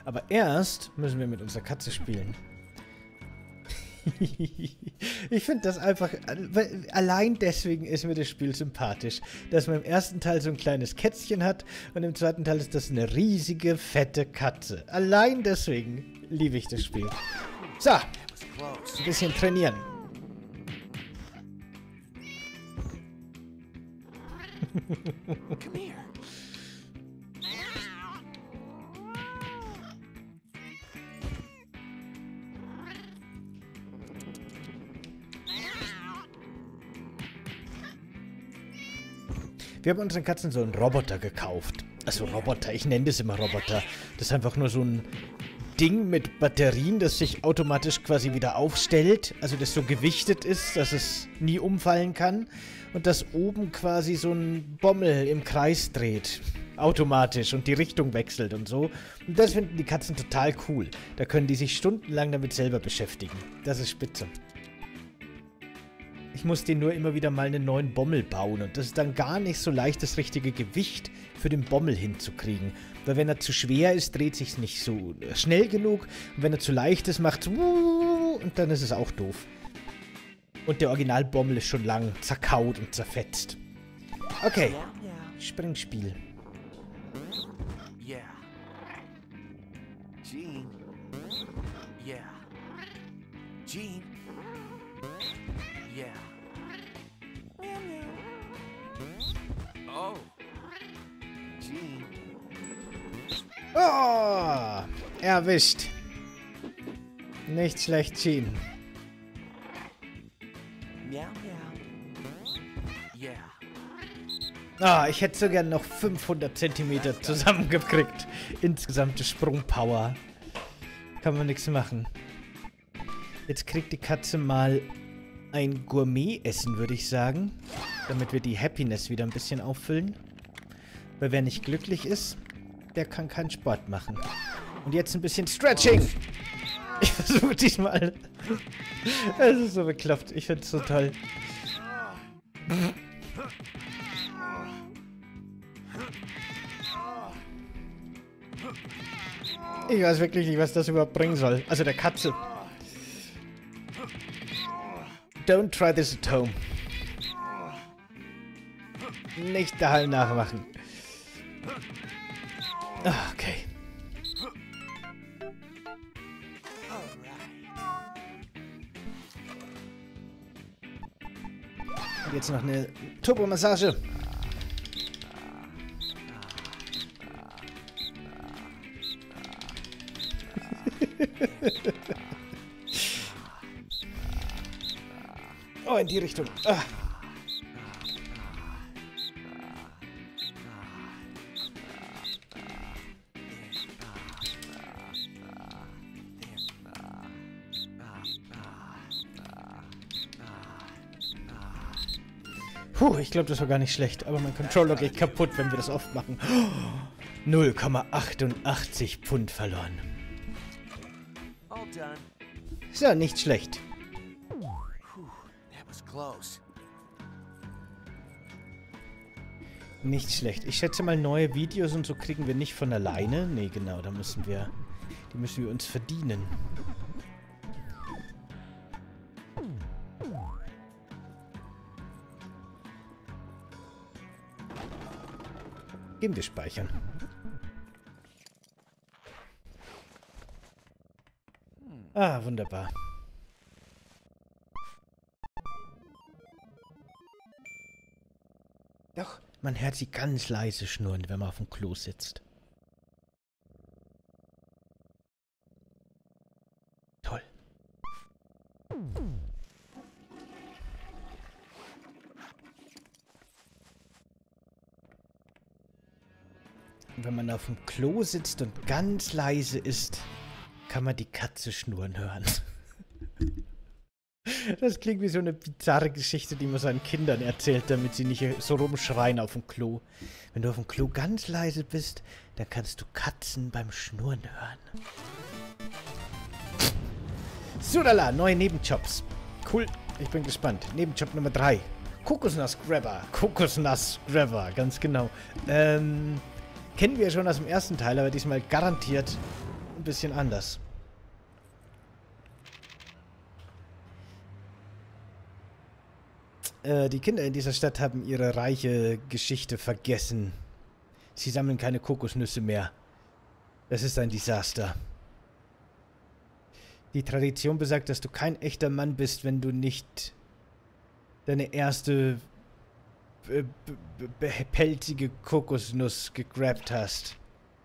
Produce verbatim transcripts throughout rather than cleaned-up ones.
Aber erst müssen wir mit unserer Katze spielen. Ich finde das einfach... Allein deswegen ist mir das Spiel sympathisch. Dass man im ersten Teil so ein kleines Kätzchen hat und im zweiten Teil ist das eine riesige, fette Katze. Allein deswegen liebe ich das Spiel. So, ein bisschen trainieren. Come here. Wir haben unseren Katzen so einen Roboter gekauft. Also Roboter, ich nenne das immer Roboter. Das ist einfach nur so ein Ding mit Batterien, das sich automatisch quasi wieder aufstellt. Also das so gewichtet ist, dass es nie umfallen kann. Und das oben quasi so ein Bommel im Kreis dreht. Automatisch und die Richtung wechselt und so. Und das finden die Katzen total cool. Da können die sich stundenlang damit selber beschäftigen. Das ist spitze. Ich muss den nur immer wieder mal einen neuen Bommel bauen und das ist dann gar nicht so leicht, das richtige Gewicht für den Bommel hinzukriegen. Weil wenn er zu schwer ist, dreht sich nicht so schnell genug und wenn er zu leicht ist, macht es und dann ist es auch doof. Und der Originalbommel ist schon lang zerkaut und zerfetzt. Okay, Springspiel. Yeah. Gene. Yeah. Gene. Yeah. Oh. Gene. Oh, erwischt. Nicht schlecht, Gene. Meow, meow. Yeah. Ah, ich hätte so gern noch fünfhundert Zentimeter zusammengekriegt. Insgesamte Sprungpower. Kann man nichts machen. Jetzt kriegt die Katze mal ein Gourmet-Essen, würde ich sagen. Damit wir die Happiness wieder ein bisschen auffüllen. Weil wer nicht glücklich ist, der kann keinen Sport machen. Und jetzt ein bisschen Stretching. Ich versuche diesmal. Es ist so bekloppt. Ich finde es so toll. Ich weiß wirklich nicht, was das überhaupt bringen soll. Also der Katze. Don't try this at home. Nicht daheim nachmachen. Okay. Und jetzt noch eine Turbomassage. Oh, in die Richtung. Ah. Puh, ich glaube, das war gar nicht schlecht. Aber mein Controller geht kaputt, wenn wir das oft machen. null Komma achtundachtzig Pfund verloren. Ist ja nicht schlecht. Nicht schlecht. Ich schätze mal, neue Videos und so kriegen wir nicht von alleine. Nee, genau, da müssen wir... Die müssen wir uns verdienen. Gehen wir speichern. Ah, wunderbar. Doch, man hört sie ganz leise schnurren, wenn man auf dem Klo sitzt. Toll. Und wenn man auf dem Klo sitzt und ganz leise ist, kann man die Katze schnurren hören. Das klingt wie so eine bizarre Geschichte, die man seinen Kindern erzählt, damit sie nicht so rumschreien auf dem Klo. Wenn du auf dem Klo ganz leise bist, dann kannst du Katzen beim Schnurren hören. Sudala, neue Nebenjobs. Cool, ich bin gespannt. Nebenjob Nummer drei. Kokosnuss-Grabber. Kokosnuss-Grabber, ganz genau. Ähm, kennen wir schon aus dem ersten Teil, aber diesmal garantiert ein bisschen anders. Äh, die Kinder in dieser Stadt haben ihre reiche Geschichte vergessen. Sie sammeln keine Kokosnüsse mehr. Das ist ein Desaster. Die Tradition besagt, dass du kein echter Mann bist, wenn du nicht deine erste äh, pelzige Kokosnuss gegrabt hast.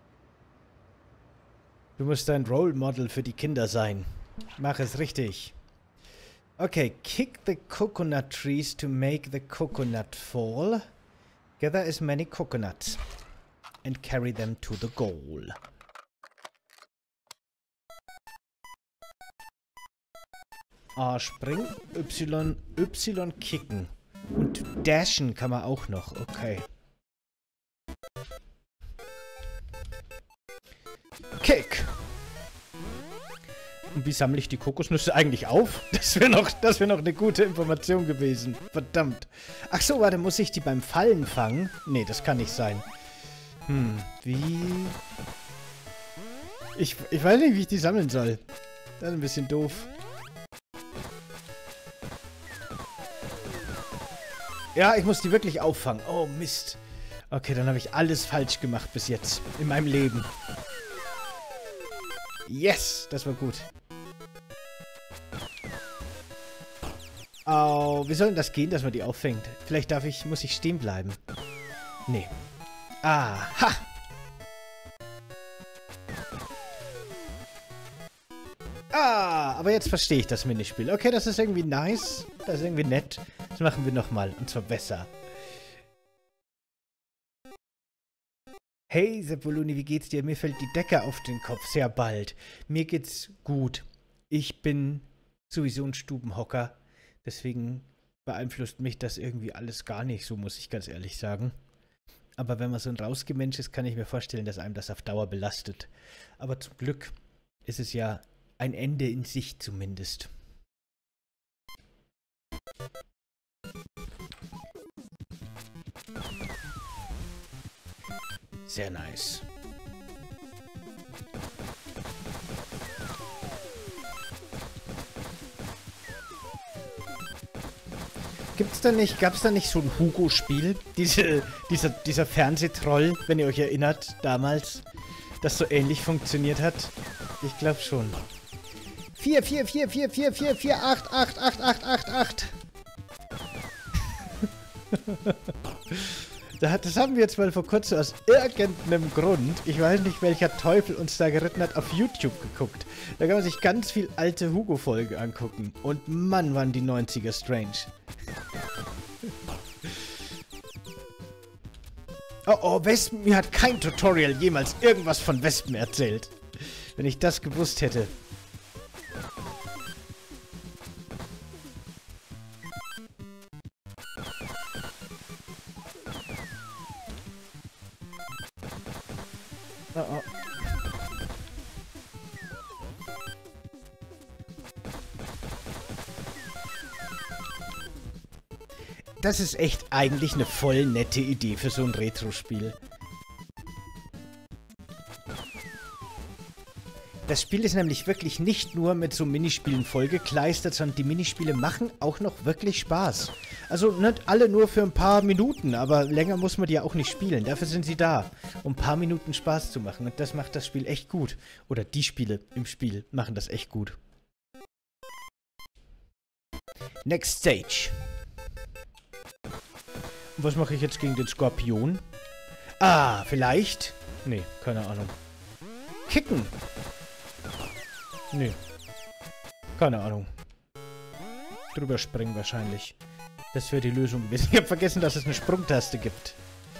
Du musst ein Role Model für die Kinder sein. Mach es richtig. Okay, kick the coconut trees to make the coconut fall. Gather as many coconuts and carry them to the goal. A springen, Y, Y kicken. Und dashen kann man auch noch, okay. Kick! Und wie sammle ich die Kokosnüsse eigentlich auf? Das wäre noch, das wär noch eine gute Information gewesen. Verdammt. Ach so, warte, muss ich die beim Fallen fangen? Nee, das kann nicht sein. Hm, wie... Ich, ich weiß nicht, wie ich die sammeln soll. Das ist ein bisschen doof. Ja, ich muss die wirklich auffangen. Oh, Mist. Okay, dann habe ich alles falsch gemacht bis jetzt. In meinem Leben. Yes, das war gut. Oh, wie soll denn das gehen, dass man die auffängt? Vielleicht darf ich, muss ich stehen bleiben. Nee. Aha. Ah, aber jetzt verstehe ich das Minispiel. Okay, das ist irgendwie nice. Das ist irgendwie nett. Das machen wir nochmal. Und zwar besser. Hey, Seppoloni, wie geht's dir? Mir fällt die Decke auf den Kopf sehr bald. Mir geht's gut. Ich bin sowieso ein Stubenhocker. Deswegen beeinflusst mich das irgendwie alles gar nicht, so muss ich ganz ehrlich sagen. Aber wenn man so ein Rausgemensch ist, kann ich mir vorstellen, dass einem das auf Dauer belastet. Aber zum Glück ist es ja ein Ende in Sicht zumindest. Sehr nice. Gibt's da nicht, gab's da nicht so ein Hugo-Spiel? Diese, dieser, dieser Fernsehtroll, wenn ihr euch erinnert, damals, das so ähnlich funktioniert hat? Ich glaube schon. vier, vier, vier, vier, vier, vier, vier, acht, acht, acht, acht, acht, acht. Das haben wir jetzt mal vor kurzem aus irgendeinem Grund, ich weiß nicht welcher Teufel uns da geritten hat, auf YouTube geguckt. Da kann man sich ganz viel alte Hugo-Folgen angucken. Und Mann, waren die neunziger strange. Oh oh, Wespen, mir hat kein Tutorial jemals irgendwas von Wespen erzählt. Wenn ich das gewusst hätte. Oh oh. Das ist echt eigentlich eine voll nette Idee für so ein Retro-Spiel. Das Spiel ist nämlich wirklich nicht nur mit so Minispielen vollgekleistert, sondern die Minispiele machen auch noch wirklich Spaß. Also nicht alle nur für ein paar Minuten, aber länger muss man die ja auch nicht spielen. Dafür sind sie da, um ein paar Minuten Spaß zu machen. Und das macht das Spiel echt gut. Oder die Spiele im Spiel machen das echt gut. Next Stage. Und was mache ich jetzt gegen den Skorpion? Ah, vielleicht? Nee, keine Ahnung. Kicken. Nee. Keine Ahnung. Drüber springen wahrscheinlich. Das wäre die Lösung gewesen. Ich habe vergessen, dass es eine Sprungtaste gibt.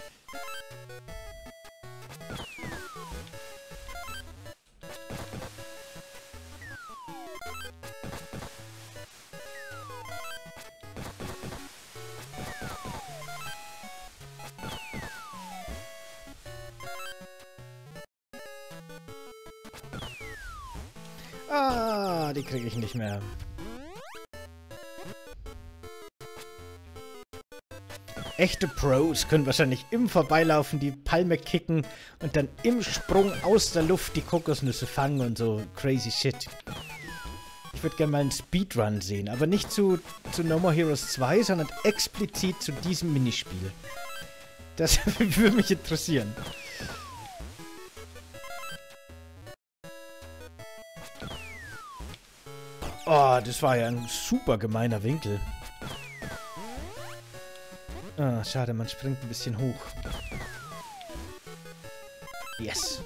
Ah, die kriege ich nicht mehr. Echte Pros können wahrscheinlich im Vorbeilaufen die Palme kicken und dann im Sprung aus der Luft die Kokosnüsse fangen und so crazy shit. Ich würde gerne mal einen Speedrun sehen, aber nicht zu, zu No More Heroes zwei, sondern explizit zu diesem Minispiel. Das würde mich interessieren. Oh, das war ja ein super gemeiner Winkel. Ah, schade, man springt ein bisschen hoch. Yes.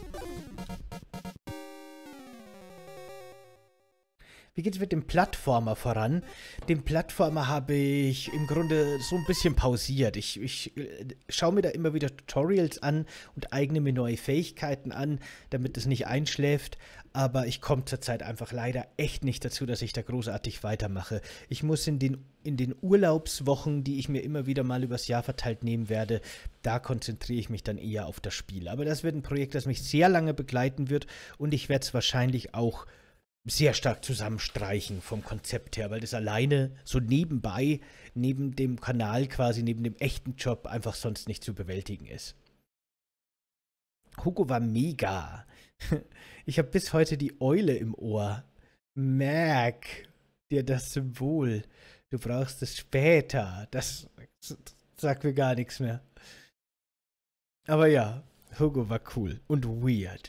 Wie geht's mit dem Plattformer voran? Den Plattformer habe ich im Grunde so ein bisschen pausiert. Ich, ich äh, schaue mir da immer wieder Tutorials an und eigne mir neue Fähigkeiten an, damit es nicht einschläft. Aber ich komme zurzeit einfach leider echt nicht dazu, dass ich da großartig weitermache. Ich muss in den, in den Urlaubswochen, die ich mir immer wieder mal übers Jahr verteilt nehmen werde, da konzentriere ich mich dann eher auf das Spiel. Aber das wird ein Projekt, das mich sehr lange begleiten wird und ich werde es wahrscheinlich auch sehr stark zusammenstreichen vom Konzept her, weil das alleine so nebenbei, neben dem Kanal quasi, neben dem echten Job einfach sonst nicht zu bewältigen ist. Hugo war mega. Ich habe bis heute die Eule im Ohr. Merk dir das Symbol. Du brauchst es später. Das sagt mir gar nichts mehr. Aber ja, Hugo war cool und weird.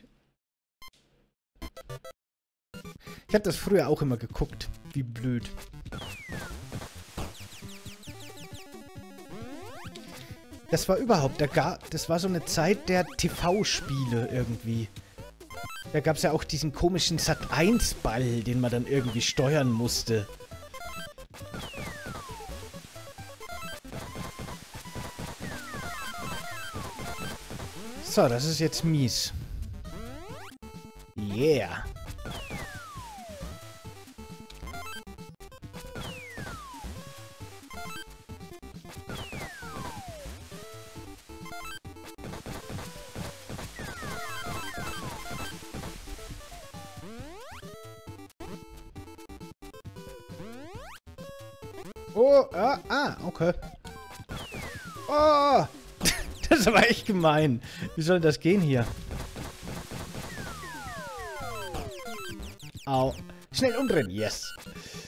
Ich habe das früher auch immer geguckt. Wie blöd. Das war überhaupt, da gab, das war so eine Zeit der T V-Spiele irgendwie. Da gab es ja auch diesen komischen Sat eins Ball, den man dann irgendwie steuern musste. So, das ist jetzt mies. Yeah. Oh, ah, ah, okay. Oh, das ist aber echt gemein. Wie soll das gehen hier? Au. Schnell umdrehen, yes.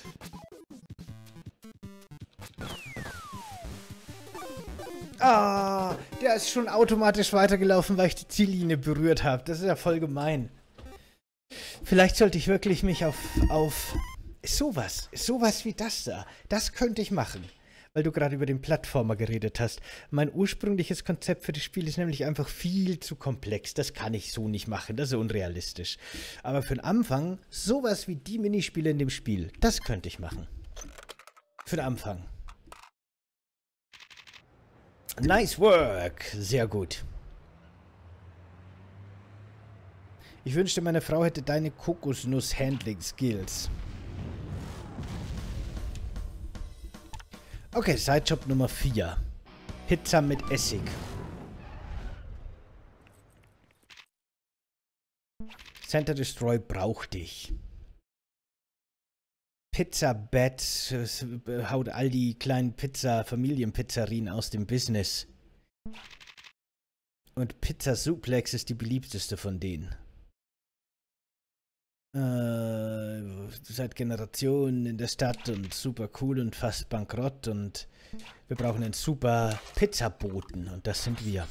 Ah, der ist schon automatisch weitergelaufen, weil ich die Ziellinie berührt habe. Das ist ja voll gemein. Vielleicht sollte ich wirklich mich auf, auf sowas, sowas wie das da, das könnte ich machen. Weil du gerade über den Plattformer geredet hast. Mein ursprüngliches Konzept für das Spiel ist nämlich einfach viel zu komplex. Das kann ich so nicht machen, das ist unrealistisch. Aber für den Anfang, sowas wie die Minispiele in dem Spiel, das könnte ich machen. Für den Anfang. Nice work. Sehr gut. Ich wünschte, meine Frau hätte deine Kokosnuss-Handling-Skills. Okay, Sidejob Nummer vier. Pizza mit Essig. Center Destroy braucht dich. Pizza Bat haut all die kleinen Pizza, Familienpizzerien aus dem Business. Und Pizza Suplex ist die beliebteste von denen. Äh, seit Generationen in der Stadt und super cool und fast bankrott und wir brauchen einen super Pizzaboten und das sind wir.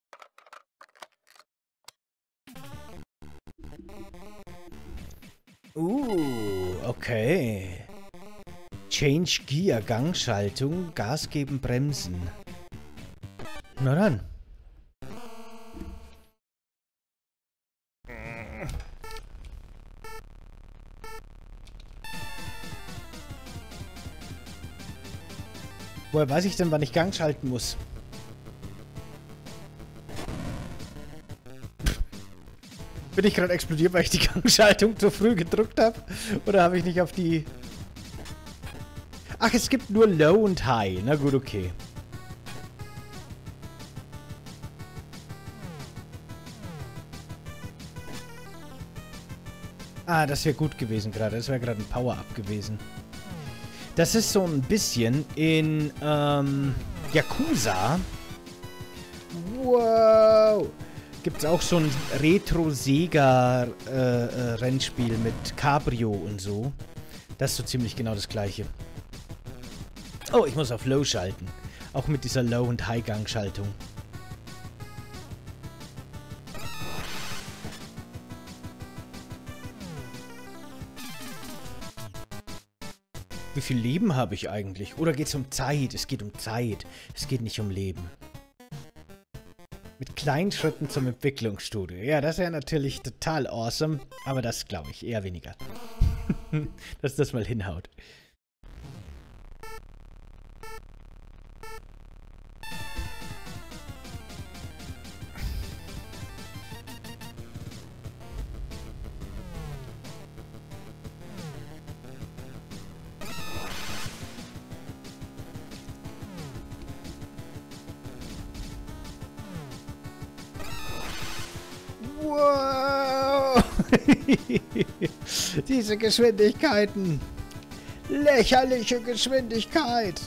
Uh, okay. Change Gear, Gangschaltung, Gas geben, bremsen. Na dann. Woher weiß ich denn, wann ich Gang schalten muss? Bin ich gerade explodiert, weil ich die Gangschaltung zu früh gedrückt habe? Oder habe ich nicht auf die... Ach, es gibt nur Low und High. Na gut, okay. Ah, das wäre gut gewesen gerade. Das wäre gerade ein Power-Up gewesen. Das ist so ein bisschen in, ähm... Yakuza. Wow. Gibt es auch so ein Retro-Sega-Rennspiel äh, äh, mit Cabrio und so. Das ist so ziemlich genau das gleiche. Oh, ich muss auf Low schalten. Auch mit dieser Low- und High-Gang-Schaltung. Wie viel Leben habe ich eigentlich? Oder geht es um Zeit? Es geht um Zeit. Es geht nicht um Leben. Mit kleinen Schritten zum Entwicklungsstudio. Ja, das wäre natürlich total awesome. Aber das glaube ich eher weniger. Dass das mal hinhaut. Wow! Diese Geschwindigkeiten! Lächerliche Geschwindigkeit!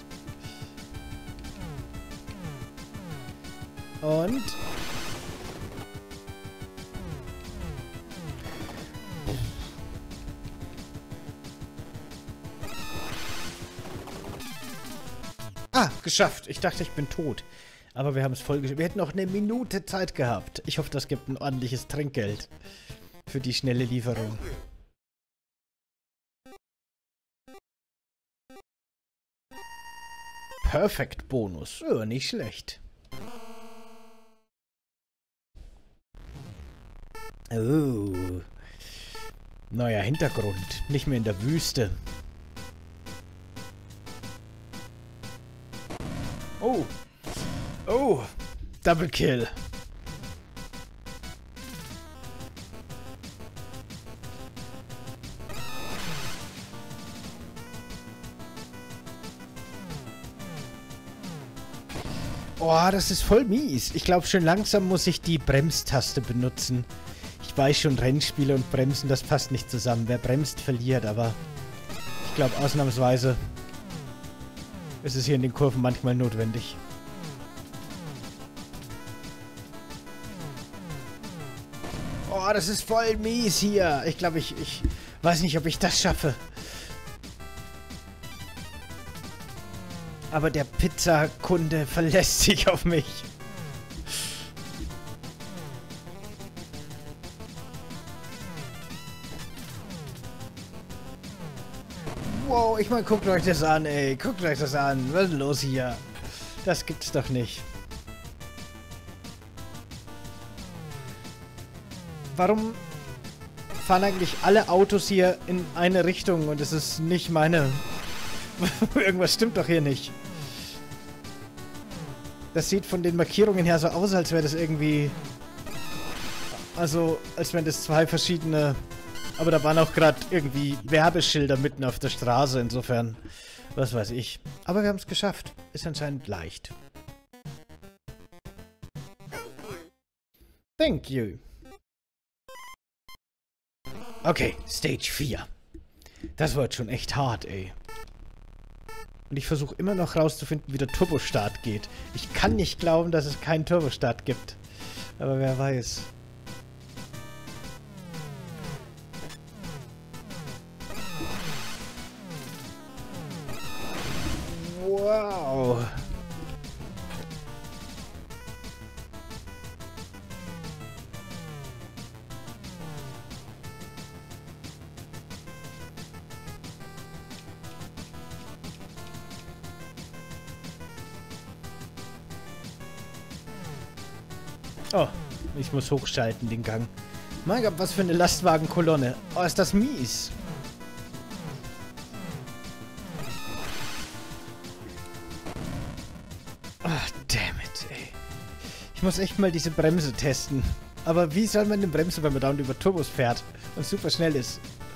Und? Ah, geschafft. Ich dachte, ich bin tot. Aber wir haben es voll geschafft. Wir hätten noch eine Minute Zeit gehabt. Ich hoffe, das gibt ein ordentliches Trinkgeld für die schnelle Lieferung. Perfect Bonus. Ja, nicht schlecht. Oh. Neuer Hintergrund. Nicht mehr in der Wüste. Oh. Oh. Double Kill. Oh, das ist voll mies. Ich glaube, schon langsam muss ich die Bremstaste benutzen. Ich weiß schon, Rennspiele und Bremsen, das passt nicht zusammen. Wer bremst, verliert, aber ich glaube, ausnahmsweise ist es hier in den Kurven manchmal notwendig. Oh, das ist voll mies hier. Ich glaube, ich, ich weiß nicht, ob ich das schaffe. Aber der Pizzakunde verlässt sich auf mich. Wow, ich meine, guckt euch das an, ey. Guckt euch das an. Was ist los hier? Das gibt's doch nicht. Warum fahren eigentlich alle Autos hier in eine Richtung und es ist nicht meine... Irgendwas stimmt doch hier nicht. Das sieht von den Markierungen her so aus, als wäre das irgendwie... Also, als wären das zwei verschiedene... Aber da waren auch gerade irgendwie Werbeschilder mitten auf der Straße, insofern... Was weiß ich. Aber wir haben es geschafft. Ist anscheinend leicht. Thank you. Okay, Stage vier. Das war jetzt schon echt hart, ey. Und ich versuche immer noch rauszufinden, wie der Turbostart geht. Ich kann nicht glauben, dass es keinen Turbostart gibt. Aber wer weiß. Wow. Oh, ich muss hochschalten, den Gang. Mein Gott, was für eine Lastwagenkolonne. Oh, ist das mies. Ach, damn it, ey. Ich muss echt mal diese Bremse testen. Aber wie soll man eine Bremse, wenn man dauernd über Turbos fährt und super schnell ist?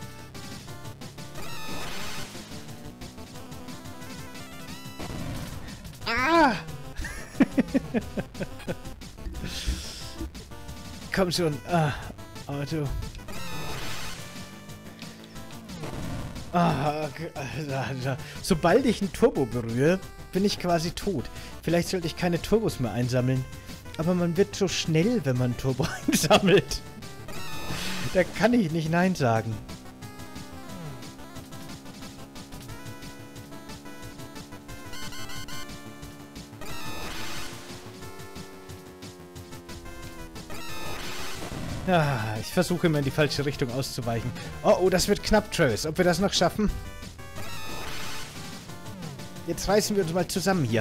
Ah! Komm schon. Ah, Auto. Ah, sobald ich ein Turbo berühre, bin ich quasi tot. Vielleicht sollte ich keine Turbos mehr einsammeln. Aber man wird so schnell, wenn man Turbo einsammelt. Da kann ich nicht Nein sagen. Ah, ich versuche immer in die falsche Richtung auszuweichen. Oh, oh, das wird knapp, Travis. Ob wir das noch schaffen? Jetzt reißen wir uns mal zusammen hier.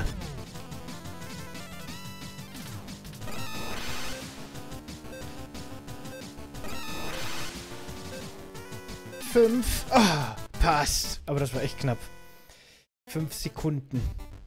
Fünf. Ah, passt. Aber das war echt knapp. Fünf Sekunden.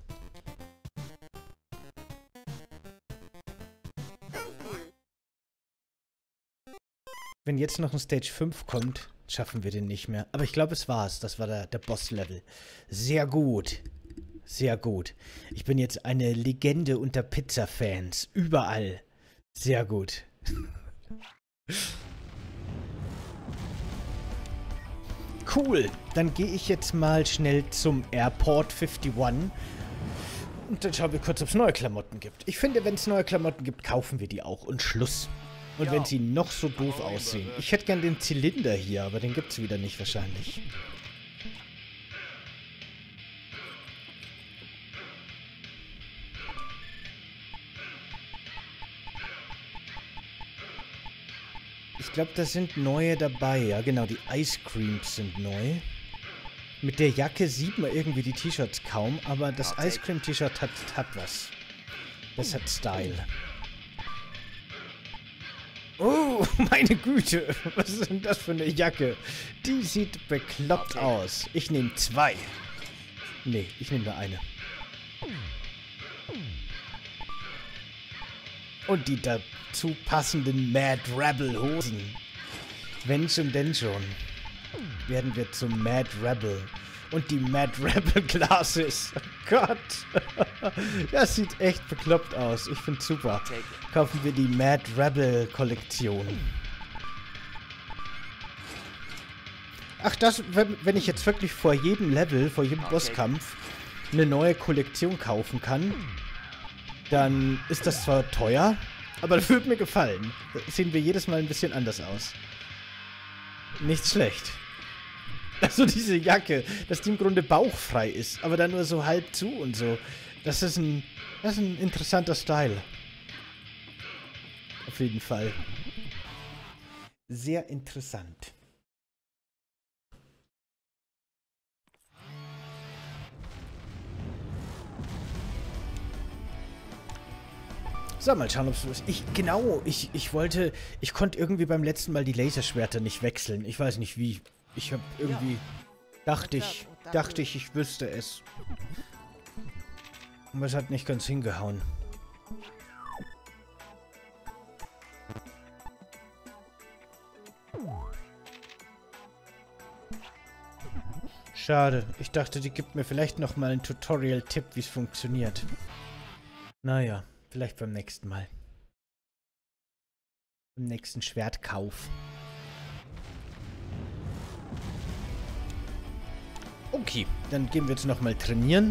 Wenn jetzt noch ein Stage fünf kommt, schaffen wir den nicht mehr. Aber ich glaube, es war's. Das war der, der Boss-Level. Sehr gut. Sehr gut. Ich bin jetzt eine Legende unter Pizza-Fans. Überall. Sehr gut. Cool. Dann gehe ich jetzt mal schnell zum Airport einundfünfzig. Und dann schauen wir kurz, ob es neue Klamotten gibt. Ich finde, wenn es neue Klamotten gibt, kaufen wir die auch. Und Schluss. Und wenn sie noch so doof aussehen. Ich hätte gern den Zylinder hier, aber den gibt es wieder nicht wahrscheinlich. Ich glaube, da sind neue dabei. Ja, genau, die Ice Creams sind neu. Mit der Jacke sieht man irgendwie die T-Shirts kaum, aber das Ice Cream T-Shirt hat, hat was. Das hat Style. Oh, meine Güte. Was ist denn das für eine Jacke? Die sieht bekloppt okay. aus. Ich nehme zwei. Nee, ich nehme nur eine. Und die dazu passenden Mad Rebel Hosen. Wenn schon, denn schon. Werden wir zum Mad Rebel. Und die Mad Rebel Glasses. Oh Gott. Das sieht echt bekloppt aus. Ich find's super. Kaufen wir die Mad Rebel Kollektion. Ach, das, wenn, wenn ich jetzt wirklich vor jedem Level, vor jedem Bosskampf eine neue Kollektion kaufen kann, dann ist das zwar teuer, aber das würde mir gefallen. Da sehen wir jedes Mal ein bisschen anders aus. Nicht schlecht. Also diese Jacke, dass die im Grunde bauchfrei ist, aber dann nur so halb zu und so. Das ist ein, das ist ein interessanter Style. Auf jeden Fall. Sehr interessant. So, mal schauen, ob es... Ich, genau, ich, ich wollte... Ich konnte irgendwie beim letzten Mal die Laserschwerter nicht wechseln. Ich weiß nicht wie. Ich habe irgendwie... Dachte ich... Dachte ich, ich wüsste es. Aber es hat nicht ganz hingehauen. Schade. Ich dachte, die gibt mir vielleicht noch mal einen Tutorial-Tipp, wie es funktioniert. Naja, vielleicht beim nächsten Mal. Im nächsten Schwertkauf. Okay, dann gehen wir jetzt noch mal trainieren.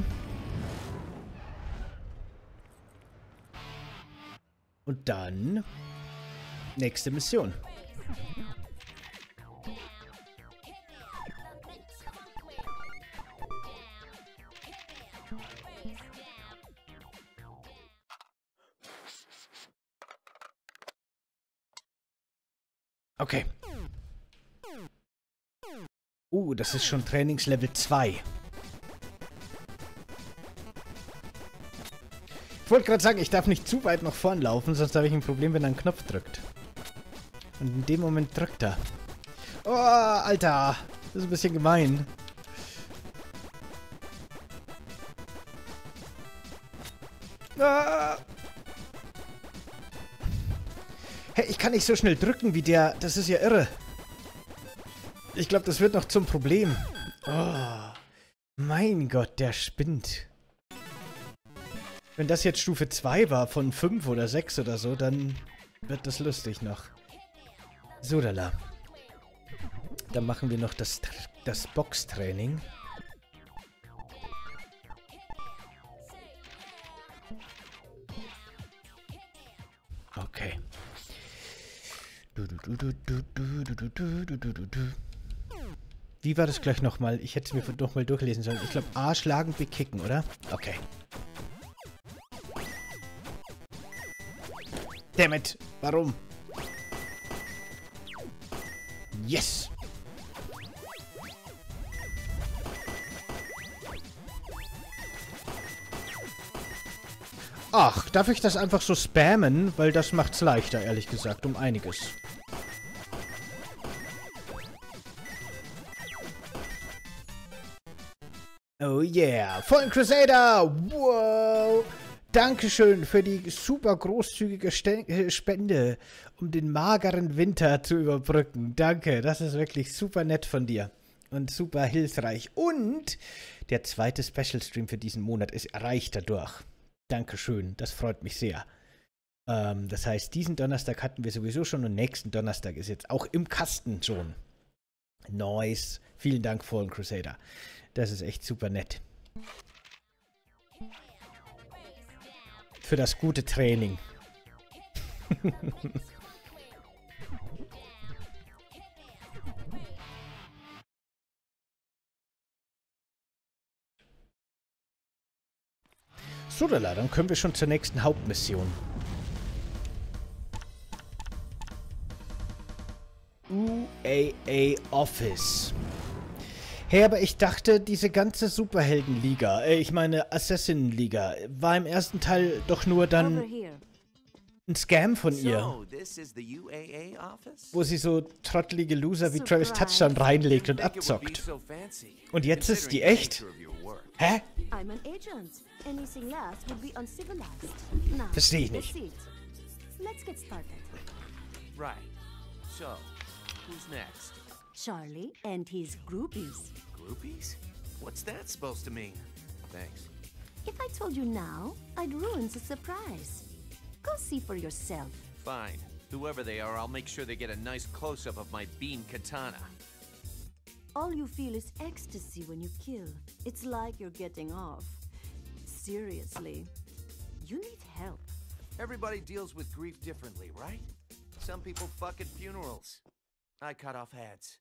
Und dann nächste Mission. Okay. Uh, das ist schon Trainingslevel zwei. Ich wollte gerade sagen, ich darf nicht zu weit nach vorn laufen, sonst habe ich ein Problem, wenn er einen Knopf drückt. Und in dem Moment drückt er. Oh, Alter. Das ist ein bisschen gemein. Ah. Hey, ich kann nicht so schnell drücken wie der. Das ist ja irre. Ich glaube, das wird noch zum Problem. Oh, mein Gott, der spinnt. Wenn das jetzt Stufe zwei war, von fünf oder sechs oder so, dann wird das lustig noch. So, lala. Dann machen wir noch das, das Boxtraining. Okay. Du, du, du, du, du, du, du, du, du, du, du, du. Wie war das gleich nochmal? Ich hätte es mir doch mal durchlesen sollen. Ich glaube, A schlagen, B kicken, oder? Okay. Dammit! Warum? Yes! Ach, darf ich das einfach so spammen? Weil das macht's leichter, ehrlich gesagt, um einiges. Oh yeah, Fallen Crusader! Wow! Dankeschön für die super großzügige Sten- Spende, um den mageren Winter zu überbrücken. Danke, das ist wirklich super nett von dir. Und super hilfreich. Und der zweite Special Stream für diesen Monat ist erreicht dadurch. Dankeschön, das freut mich sehr. Ähm, das heißt, diesen Donnerstag hatten wir sowieso schon und nächsten Donnerstag ist jetzt auch im Kasten schon. Nice. Vielen Dank, Fallen Crusader. Das ist echt super nett. Für das gute Training. So, dann können wir schon zur nächsten Hauptmission. U A A Office. Hey, aber ich dachte, diese ganze Superheldenliga, äh, ich meine Assassinenliga, war im ersten Teil doch nur dann ein Scam von ihr. So, this is the U A A office? Wo sie so trottelige Loser wie Travis Touchdown reinlegt und Didn't think it would be abzockt. so fancy, Und jetzt ist die considering the echt? nature of your work. Hä? I'm an agent. Anything less would be uncivilized. Now, Versteh ich nicht. proceed. Let's get started. Right. So, who's next? Charlie and his groupies. Groupies? What's that supposed to mean? Thanks. If I told you now, I'd ruin the surprise. Go see for yourself. Fine. Whoever they are, I'll make sure they get a nice close-up of my beam katana. All you feel is ecstasy when you kill. It's like you're getting off. Seriously. You need help. Everybody deals with grief differently, right? Some people fuck at funerals. I cut off heads.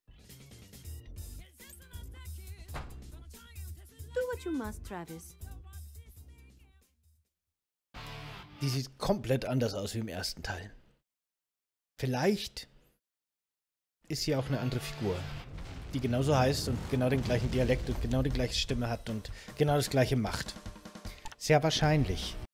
Do what you must, Travis. Die sieht komplett anders aus wie im ersten Teil. Vielleicht ist sie auch eine andere Figur, die genauso heißt und genau den gleichen Dialekt und genau die gleiche Stimme hat und genau das gleiche macht. Sehr wahrscheinlich.